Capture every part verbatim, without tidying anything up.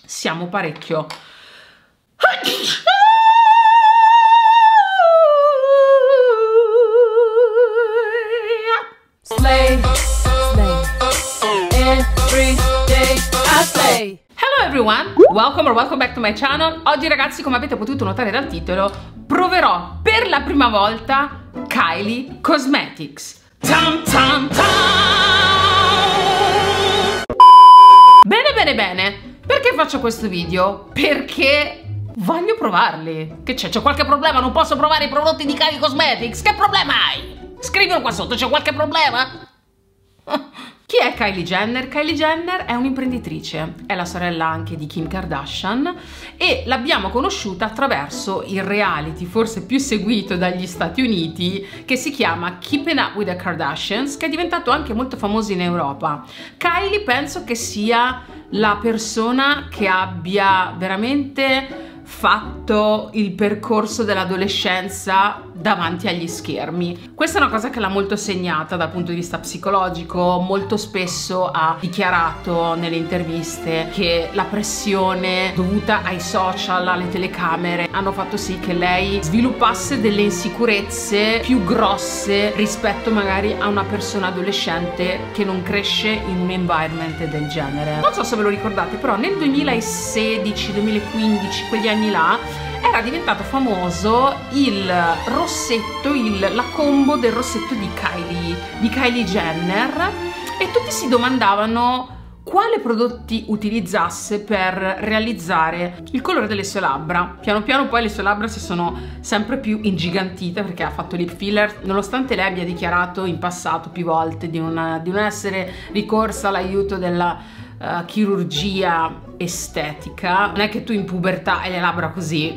siamo parecchio. Slay, slay, every day I slay. Hello everyone, welcome or welcome back to my channel. Oggi ragazzi, come avete potuto notare dal titolo, proverò per la prima volta Kylie Cosmetics. Tam, tam, tam. Bene bene bene, perché faccio questo video? Perché voglio provarli. Che c'è? C'è qualche problema? Non posso provare i prodotti di Kylie Cosmetics? Che problema hai? Scrivilo qua sotto, c'è qualche problema? Chi è Kylie Jenner? Kylie Jenner è un'imprenditrice, è la sorella anche di Kim Kardashian e l'abbiamo conosciuta attraverso il reality forse più seguito dagli Stati Uniti che si chiama Keeping Up with the Kardashians, che è diventato anche molto famoso in Europa. Kylie penso che sia la persona che abbia veramente fatto il percorso dell'adolescenza davanti agli schermi. Questa è una cosa che l'ha molto segnata dal punto di vista psicologico. Molto spesso ha dichiarato nelle interviste che la pressione dovuta ai social, alle telecamere, hanno fatto sì che lei sviluppasse delle insicurezze più grosse rispetto magari a una persona adolescente che non cresce in un environment del genere. Non so se ve lo ricordate, però nel duemilasedici duemilaquindici, quegli anni là, era diventato famoso il rossetto, il, la combo del rossetto di Kylie, di Kylie Jenner, e tutti si domandavano quale prodotti utilizzasse per realizzare il colore delle sue labbra. Piano piano poi le sue labbra si sono sempre più ingigantite perché ha fatto lip filler, nonostante lei abbia dichiarato in passato più volte di, una, di non essere ricorsa all'aiuto della Uh, chirurgia estetica. Non è che tu in pubertà hai le labbra così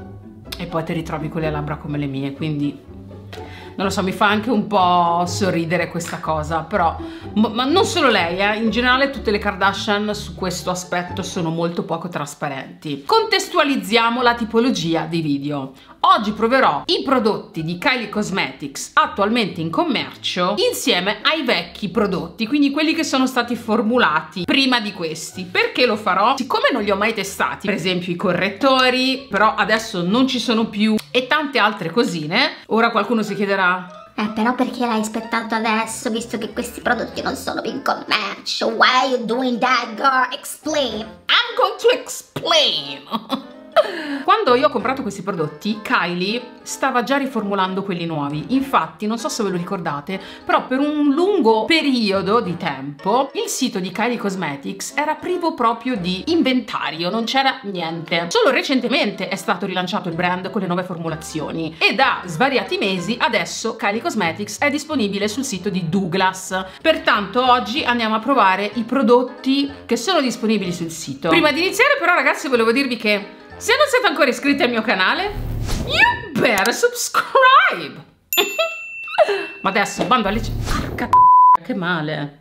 e poi ti ritrovi con le labbra come le mie, quindi non lo so, mi fa anche un po' sorridere questa cosa, però ma non solo lei, eh, in generale tutte le Kardashian su questo aspetto sono molto poco trasparenti. Contestualizziamo la tipologia di video. Oggi proverò i prodotti di Kylie Cosmetics attualmente in commercio insieme ai vecchi prodotti, quindi quelli che sono stati formulati prima di questi. Perché lo farò? Siccome non li ho mai testati, per esempio i correttori, però adesso non ci sono più, e tante altre cosine, ora qualcuno si chiederà: Eh, però perché l'hai aspettato adesso, visto che questi prodotti non sono più in commercio? Why are you doing that, girl? Explain. I'm going to explain. Quando io ho comprato questi prodotti, Kylie stava già riformulando quelli nuovi. Infatti, non so se ve lo ricordate, però per un lungo periodo di tempo il sito di Kylie Cosmetics era privo proprio di inventario, non c'era niente. Solo recentemente è stato rilanciato il brand con le nuove formulazioni e da svariati mesi adesso Kylie Cosmetics è disponibile sul sito di Douglas. Pertanto oggi andiamo a provare i prodotti che sono disponibili sul sito. Prima di iniziare però ragazzi volevo dirvi che se non siete ancora iscritti al mio canale, you better subscribe! Ma adesso bando alle ciance. Porca che male!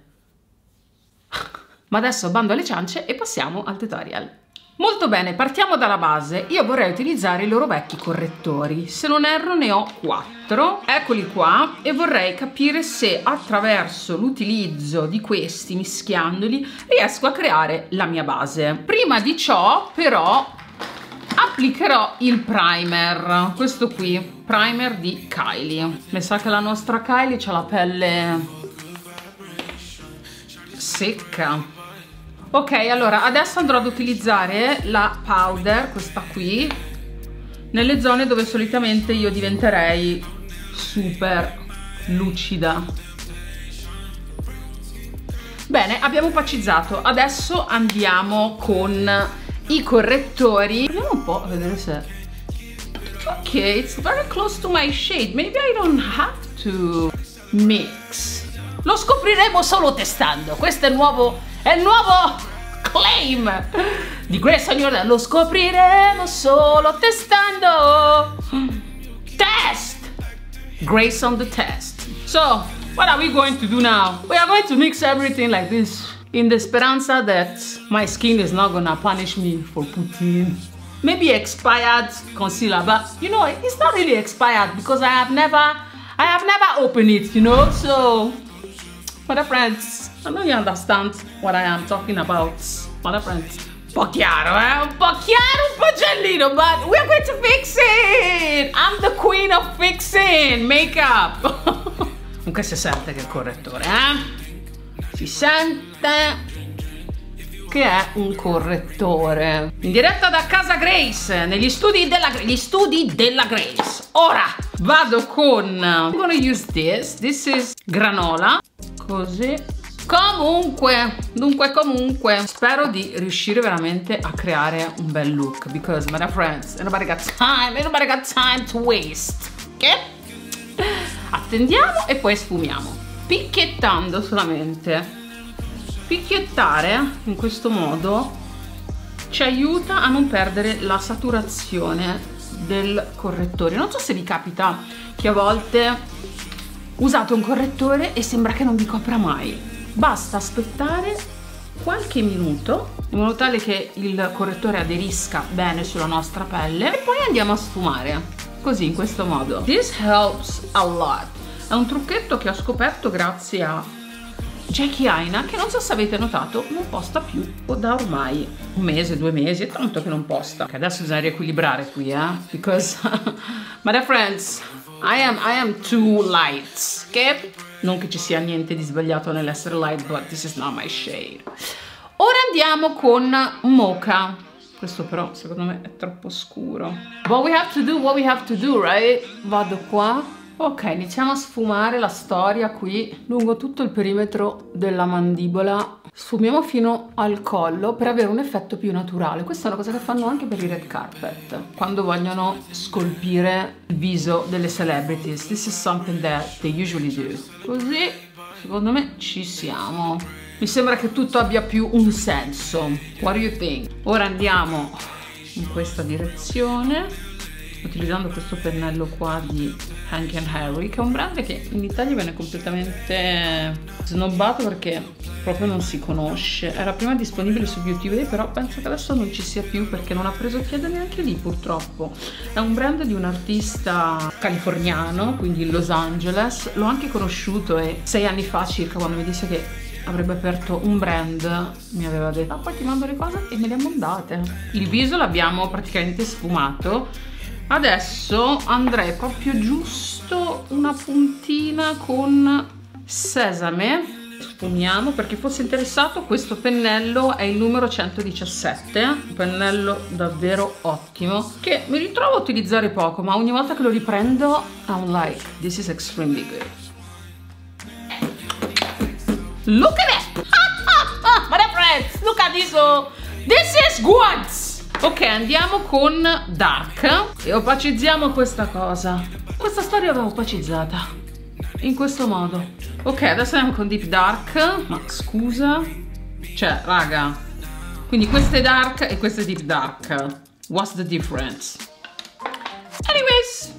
Ma adesso bando alle ciance e passiamo al tutorial. Molto bene, partiamo dalla base. Io vorrei utilizzare i loro vecchi correttori. Se non erro ne ho quattro. Eccoli qua. E vorrei capire se attraverso l'utilizzo di questi, mischiandoli, riesco a creare la mia base. Prima di ciò, però, applicherò il primer, questo qui, primer di Kylie. Mi sa che la nostra Kylie ha la pelle secca. Ok, allora adesso andrò ad utilizzare la powder, questa qui, nelle zone dove solitamente io diventerei super lucida. Bene, abbiamo opacizzato, adesso andiamo con i correttori. Proviamo un po' a vedere se... Ok, it's very close to my shade. Maybe I don't have to mix. Lo scopriremo solo testando. Questo è il nuovo... è il nuovo claim di Grace on Your Day. Lo scopriremo solo testando. Test! Grace on the test. So, what are we going to do now? We are going to mix everything like this, in the speranza that my skin is not gonna punish me for putting maybe expired concealer, but you know, it's not really expired because I have never, I have never opened it, you know, so, my friends, I know you understand what I am talking about, my friends. po' chiaro, eh? Un po' chiaro, un po' giallino, but we're going to fix it! I'm the queen of fixing makeup! Comunque si sente che è il correttore, eh? Si sente che è un correttore. In diretta da casa Grace, negli studi della, gli studi della Grace. Ora vado con... I'm gonna use this. This is granola. Così. Comunque, dunque comunque, spero di riuscire veramente a creare un bel look. Because, my friends, ain't nobody got time, ain't nobody got time to waste. Ok? Attendiamo e poi sfumiamo. Picchiettando solamente. Picchiettare in questo modo ci aiuta a non perdere la saturazione del correttore. Non so se vi capita che a volte usate un correttore e sembra che non vi copra mai. Basta aspettare qualche minuto in modo tale che il correttore aderisca bene sulla nostra pelle e poi andiamo a sfumare. Così, in questo modo. This helps a lot. È un trucchetto che ho scoperto grazie a Jackie Aina, che non so se avete notato non posta più da ormai un mese, due mesi, è tanto che non posta. Che adesso bisogna riequilibrare qui, eh? Because, my dear friends, I am, I am too light, ok? Non che ci sia niente di sbagliato nell'essere light, but this is not my shade. Ora andiamo con Mocha. Questo però secondo me è troppo scuro. What we have to do, what we have to do, right? Vado qua. Ok, iniziamo a sfumare la storia qui lungo tutto il perimetro della mandibola. Sfumiamo fino al collo per avere un effetto più naturale. Questa è una cosa che fanno anche per i red carpet, quando vogliono scolpire il viso delle celebrities. This is something that they usually do. Così, secondo me, ci siamo. Mi sembra che tutto abbia più un senso. What do you think? Ora andiamo in questa direzione, utilizzando questo pennello qua di Hank and Harry, che è un brand che in Italia viene completamente snobbato perché proprio non si conosce. Era prima disponibile su Beauty, però penso che adesso non ci sia più perché non ha preso piede neanche lì, purtroppo. È un brand di un artista californiano, quindi Los Angeles. L'ho anche conosciuto e sei anni fa circa, quando mi disse che avrebbe aperto un brand, mi aveva detto: ah, poi ti mando le cose, e me le ha mandate. Il viso l'abbiamo praticamente sfumato. Adesso andrei proprio giusto una puntina con sesame. Sfumiamo. Per chi fosse interessato, questo pennello è il numero centodiciassette, un pennello davvero ottimo che mi ritrovo a utilizzare poco, ma ogni volta che lo riprendo I'm like, this is extremely good. Look at it! My friends, look at this! This is good! Ok, andiamo con Dark e opacizziamo questa cosa. Questa storia va opacizzata in questo modo. Ok, adesso andiamo con Deep Dark. Ma scusa, cioè, raga, quindi questo è Dark e questo è Deep Dark. What's the difference? Anyways,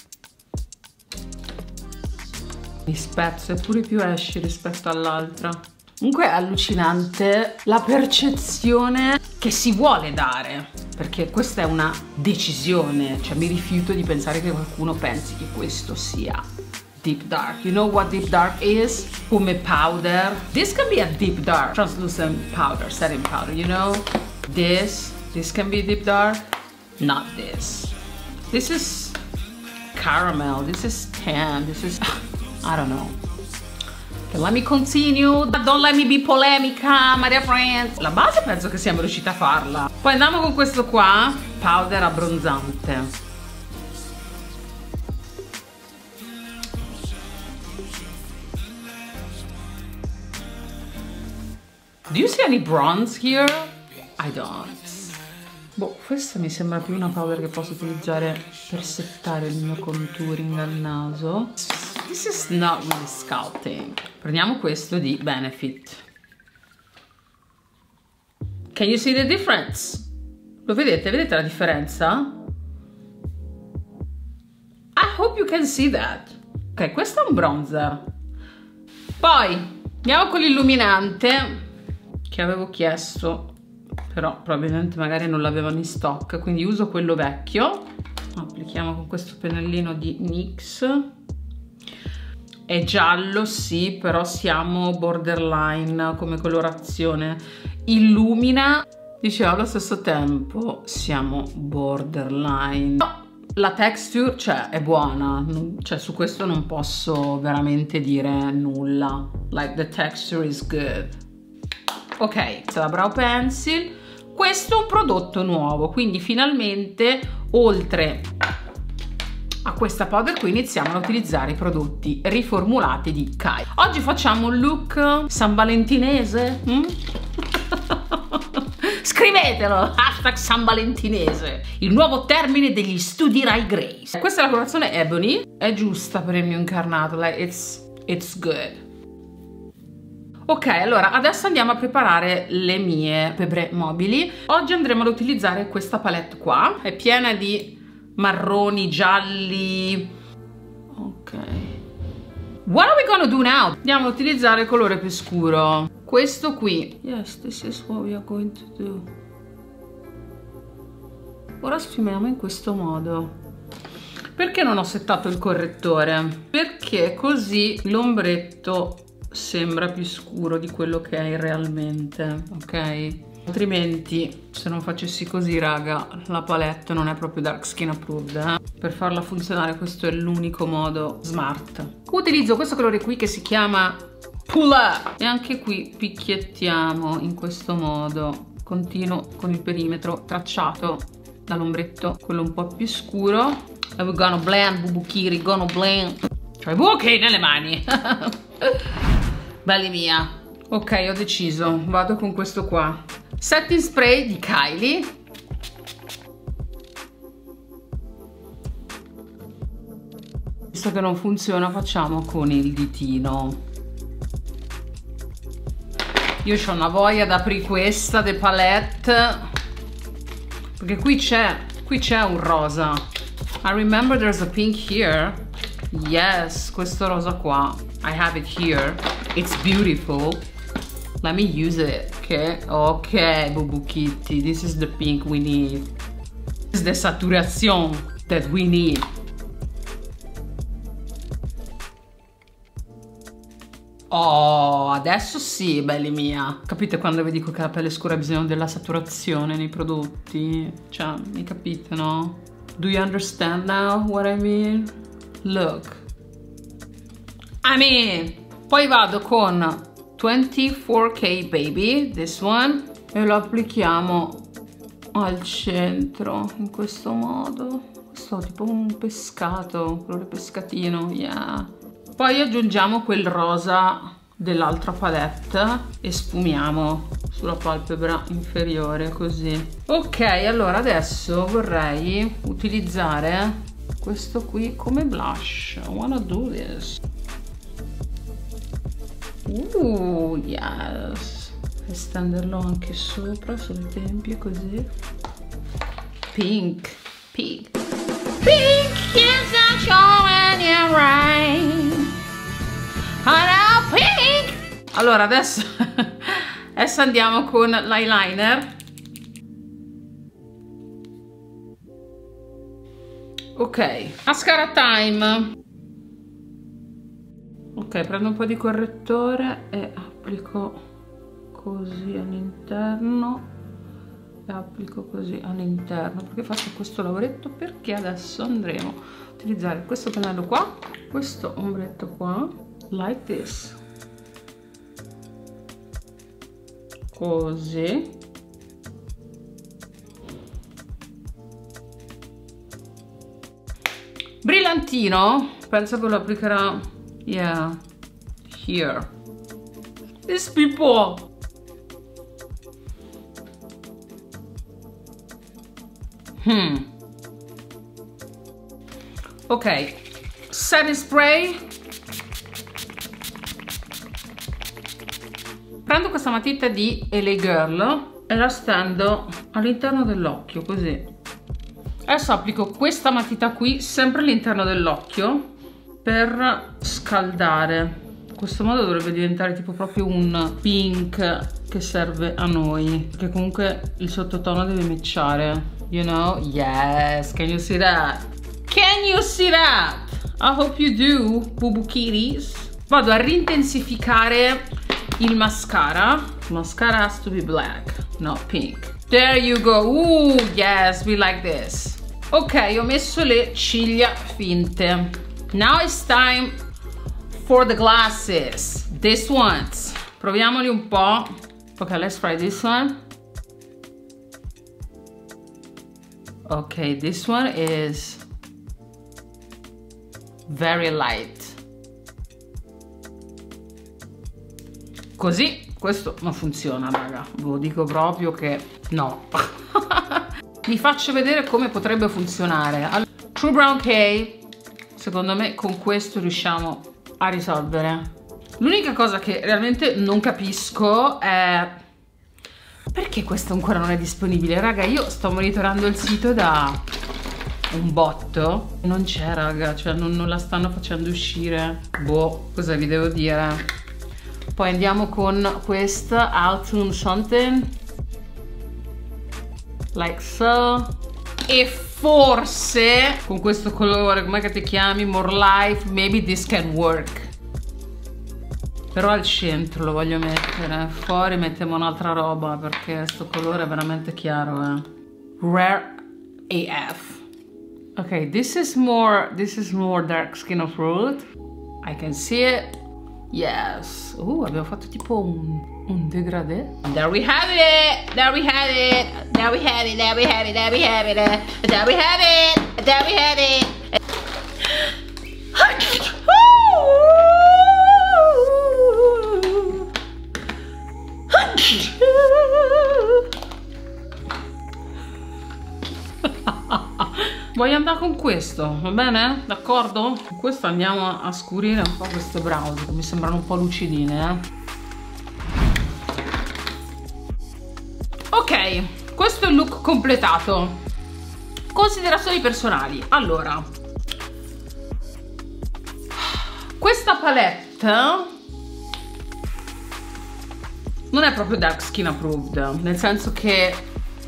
mi spezzo, è pure più ashy rispetto all'altra. Comunque è allucinante la percezione che si vuole dare, perché questa è una decisione, cioè mi rifiuto di pensare che qualcuno pensi che questo sia Deep Dark. You know what Deep Dark is? Come powder. This can be a Deep Dark, translucent powder, setting powder, you know? This, this can be Deep Dark, not this. This is caramel, this is tan, this is, I don't know. Let me continue, don't let me be polemica, my dear friends. La base penso che siamo riusciti a farla. Poi andiamo con questo qua, powder abbronzante. Do you see any bronze here? I don't. Boh, questa mi sembra più una powder che posso utilizzare per settare il mio contouring al naso. This is not really sculpting. Prendiamo questo di Benefit. Can you see the difference? Lo vedete? Vedete la differenza? I hope you can see that. Ok, questo è un bronzer. Poi andiamo con l'illuminante che avevo chiesto, però probabilmente magari non l'avevano in stock, quindi uso quello vecchio. Applichiamo con questo pennellino di N Y X. È giallo, sì, però siamo borderline come colorazione. Illumina Dicevo, allo stesso tempo siamo borderline. No, la texture, cioè, è buona, cioè su questo non posso veramente dire nulla. Like, the texture is good. Ok, c'è la brow pencil. Questo è un prodotto nuovo, quindi finalmente, oltre a questa powder qui, iniziamo a utilizzare i prodotti riformulati di Kylie. Oggi facciamo un look san valentinese. Mm? Scrivetelo, hashtag San Valentinese, il nuovo termine degli studi Rai Grace. Questa è la colorazione Ebony, è giusta per il mio incarnato, like it's, it's good. Ok, allora adesso andiamo a preparare le mie pebre mobili. Oggi andremo ad utilizzare questa palette qua, è piena di marroni, gialli. Ok. What are we gonna do now? Andiamo ad utilizzare il colore più scuro. Questo qui. Yes, this is what we are going to do. Ora sfumiamo in questo modo. Perché non ho settato il correttore? Perché così l'ombretto sembra più scuro di quello che è realmente, ok? Altrimenti, se non facessi così, raga, la palette non è proprio dark skin approved, eh? Per farla funzionare questo è l'unico modo smart. Utilizzo questo colore qui che si chiama Pull Up e anche qui picchiettiamo in questo modo. Continuo con il perimetro tracciato dall'ombretto, quello un po' più scuro. And we're gonna blend, Bubukiri, gonna blend. Cioè, ok, nelle mani. Belli mia. Ok, ho deciso, vado con questo qua. Setting spray di Kylie. Visto che non funziona, facciamo con il ditino. Io ho una voglia da aprire questa de palette, perché qui c'è qui c'è un rosa. I remember there's a pink here. Yes, questo rosa qua. I have it here. It's beautiful. Let me use it. Okay, okay, Bubu Kitty. This is the pink we need. This is the saturation that we need. Oh, adesso sì, belli mia. Capite quando vi dico che la pelle scura ha bisogno della saturazione nei prodotti? Cioè, mi capite, no? Do you understand now what I mean? Look. I mean, poi vado con ventiquattro K Baby, this one, e lo applichiamo al centro in questo modo. Questo è tipo un pescato, colore pescatino, yeah. Poi aggiungiamo quel rosa dell'altra palette e sfumiamo sulla palpebra inferiore così. Ok, allora adesso vorrei utilizzare questo qui come blush. I wanna do this. Uh, yes. Estenderlo anche sopra sulle tempie così. Pink, pink. Pink is not showing you right. Oh no, pink! Allora adesso, adesso andiamo con l'eyeliner. Ok, mascara time. Ok, prendo un po' di correttore e applico così all'interno e applico così all'interno. Perché faccio questo lavoretto? Perché adesso andremo a utilizzare questo pennello qua, questo ombretto qua, like this, così, brillantino, penso che lo applicherà, yeah, here. These people. Hmm. Ok, setting spray. Prendo questa matita di L A Girl e la stendo all'interno dell'occhio così. Adesso applico questa matita qui sempre all'interno dell'occhio per scaldare. In questo modo dovrebbe diventare tipo proprio un pink che serve a noi, perché comunque il sottotono deve matchare. You know? Yes, can you see that? Can you see that? I hope you do, Bubu Kitties. Vado a rintensificare il mascara. Il mascara has to be black, not pink. There you go. Ooh, yes, we like this. Ok, ho messo le ciglia finte. Now it's time for the glasses. This ones. Proviamoli un po'. Ok, let's try this one. Ok, this one is very light. Così questo non funziona, raga. Ve lo dico proprio che no. Vi faccio vedere come potrebbe funzionare. Allora, True Brown K, secondo me con questo riusciamo a risolvere. L'unica cosa che realmente non capisco è perché questo ancora non è disponibile. Raga, io sto monitorando il sito da un botto, non c'è, raga, cioè non, non la stanno facendo uscire. Boh, cosa vi devo dire? Poi andiamo con questa Altoon something like so, e forse con questo colore, com'è che ti chiami? More Life, maybe this can work. Però al centro lo voglio mettere, fuori mettiamo un'altra roba perché questo colore è veramente chiaro, eh. Rare A F. Ok, this is more, this is more dark skin of fruit. I can see it. Yes. Uh, abbiamo fatto tipo un, un degradé. There we have it. There we have it. There we have it. There we have it. There we have it. There we have it. There we have it. Voglio andare con questo, va bene? D'accordo? Con questo andiamo a scurire un po' queste brows che mi sembrano un po' lucidine, eh? Ok, questo è il look completato. Considerazioni personali. Allora, questa palette non è proprio dark skin approved, nel senso che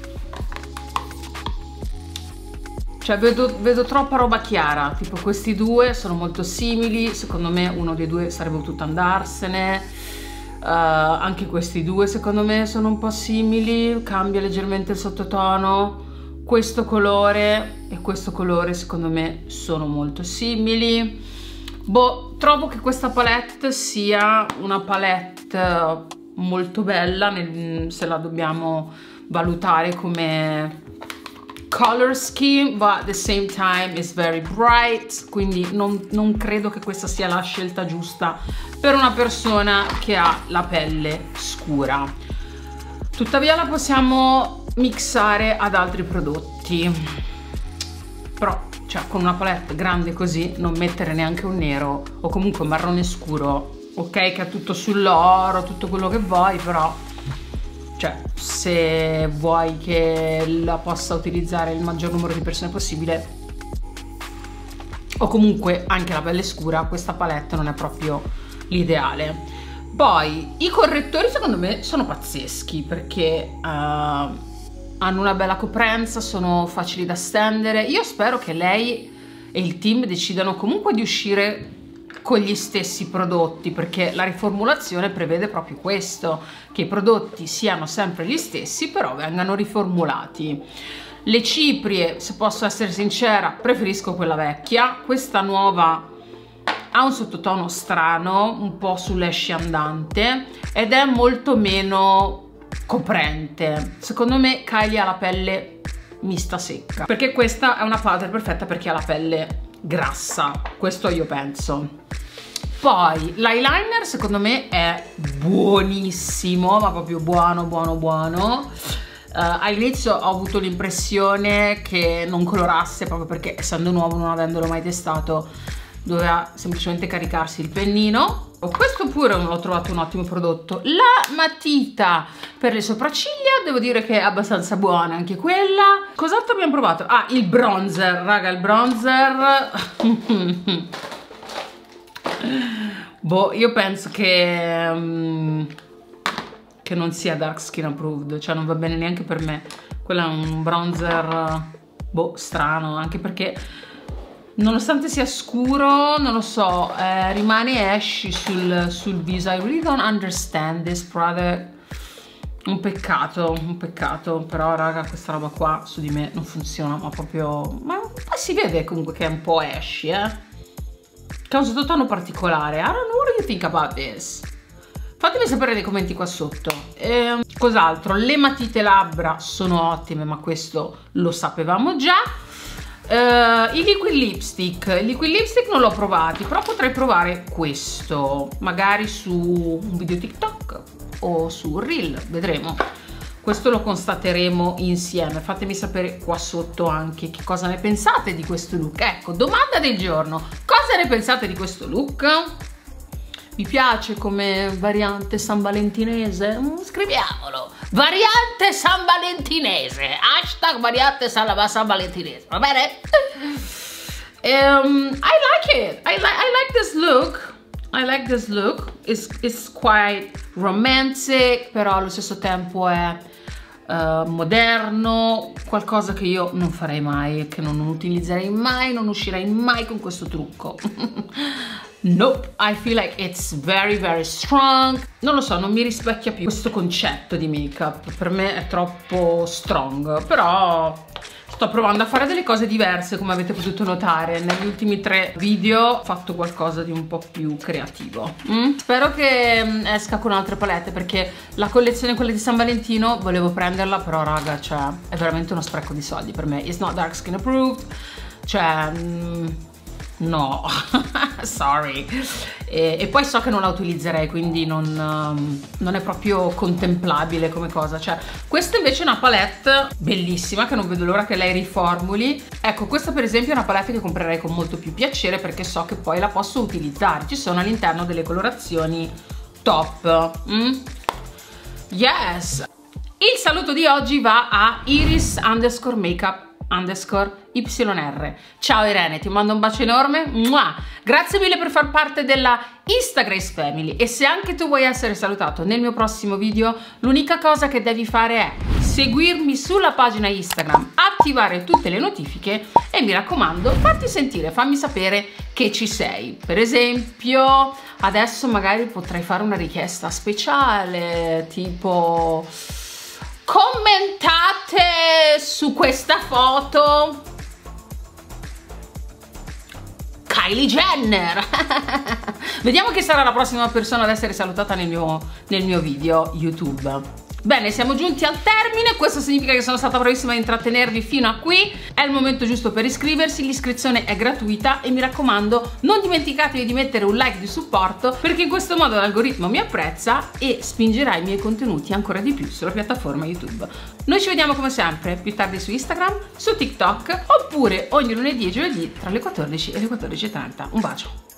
cioè vedo, vedo troppa roba chiara, tipo questi due sono molto simili, secondo me uno dei due sarebbe potuto andarsene, uh, anche questi due secondo me sono un po' simili, cambia leggermente il sottotono, questo colore e questo colore secondo me sono molto simili. Boh, trovo che questa palette sia una palette molto bella nel, se la dobbiamo valutare come color scheme, but at the same time is very bright, quindi non, non credo che questa sia la scelta giusta per una persona che ha la pelle scura. Tuttavia la possiamo mixare ad altri prodotti, però cioè con una palette grande così non mettere neanche un nero o comunque un marrone scuro, ok che ha tutto sull'oro, tutto quello che vuoi, però cioè se vuoi che la possa utilizzare il maggior numero di persone possibile o comunque anche la pelle scura, questa palette non è proprio l'ideale. Poi i correttori secondo me sono pazzeschi perché uh, hanno una bella coprenza, sono facili da stendere. Io spero che lei e il team decidano comunque di uscire con gli stessi prodotti, perché la riformulazione prevede proprio questo, che i prodotti siano sempre gli stessi però vengano riformulati. Le ciprie, se posso essere sincera, preferisco quella vecchia. Questa nuova ha un sottotono strano, un po' sull'esce andante ed è molto meno coprente. Secondo me Kylie ha la pelle mista secca, perché questa è una powder perfetta per chi ha la pelle grassa, questo io penso. Poi l'eyeliner secondo me è buonissimo, ma proprio buono buono buono. Uh, all'inizio ho avuto l'impressione che non colorasse, proprio perché essendo nuovo, non avendolo mai testato, doveva semplicemente caricarsi il pennino. Questo pure l'ho trovato un ottimo prodotto. La matita per le sopracciglia devo dire che è abbastanza buona anche quella. Cos'altro abbiamo provato? Ah, il bronzer, raga, il bronzer boh, io penso che um, che non sia dark skin approved, cioè non va bene neanche per me. Quello è un bronzer boh, strano, anche perché nonostante sia scuro, non lo so, eh, rimane ashy sul, sul viso. I really don't understand this product. Un peccato, un peccato, però raga questa roba qua su di me non funziona, ma proprio... ma poi si vede comunque che è un po' ashy, eh? Che è un sottotono particolare. I don't know what you think about this. Fatemi sapere nei commenti qua sotto. E, cos'altro? Le matite labbra sono ottime, ma questo lo sapevamo già. Uh, I liquid lipstick, i liquid lipstick non l'ho provati, però potrei provare questo, magari su un video TikTok o su un reel, vedremo. Questo lo constateremo insieme. Fatemi sapere qua sotto anche che cosa ne pensate di questo look. Ecco, domanda del giorno: cosa ne pensate di questo look? Vi piace come variante san valentinese? Mm, scriviamolo. Variante san valentinese. Hashtag variante san, san valentinese. Va bene? Um, I like it. I, li I like this look. I like this look. It's, it's quite romantic, però allo stesso tempo è uh, moderno. Qualcosa che io non farei mai, che non, non utilizzerei mai, non uscirei mai con questo trucco. Nope, I feel like it's very very strong. Non lo so, non mi rispecchia più questo concetto di make-up. Per me è troppo strong, però sto provando a fare delle cose diverse, come avete potuto notare. Negli ultimi tre video ho fatto qualcosa di un po' più creativo. Mm? Spero che esca con altre palette, perché la collezione, quella di San Valentino, volevo prenderla, però raga, cioè, è veramente uno spreco di soldi per me. It's not dark skin approved. Cioè... Mm, no, sorry. E, e poi so che non la utilizzerei, quindi non, um, non è proprio contemplabile come cosa. Cioè, questa invece è una palette bellissima, che non vedo l'ora che lei riformuli. Ecco, questa per esempio è una palette che comprerei con molto più piacere, perché so che poi la posso utilizzare. Ci sono all'interno delle colorazioni top. Mm? Yes. Il saluto di oggi va a Iris underscore makeup underscore Y R. Ciao Irene, ti mando un bacio enorme. Mua! Grazie mille per far parte della Instagrace Family, e se anche tu vuoi essere salutato nel mio prossimo video, l'unica cosa che devi fare è seguirmi sulla pagina Instagram, attivare tutte le notifiche e mi raccomando farti sentire, fammi sapere che ci sei. Per esempio adesso magari potrei fare una richiesta speciale, tipo: commentate su questa foto Kylie Jenner. Vediamo chi sarà la prossima persona ad essere salutata nel mio, nel mio video YouTube. Bene, siamo giunti al termine. Questo significa che sono stata bravissima a intrattenervi fino a qui. È il momento giusto per iscriversi, l'iscrizione è gratuita e mi raccomando non dimenticatevi di mettere un like di supporto, perché in questo modo l'algoritmo mi apprezza e spingerà i miei contenuti ancora di più sulla piattaforma YouTube. Noi ci vediamo come sempre più tardi su Instagram, su TikTok, oppure ogni lunedì e giovedì tra le quattordici e le quattordici e trenta. Un bacio!